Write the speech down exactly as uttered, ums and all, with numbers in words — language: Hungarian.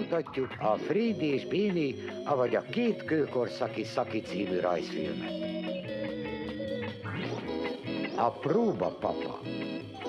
bemutatjuk a Frédi és Béni, avagy a két kőkorszaki szaki című rajzfilmet. A próbapapa.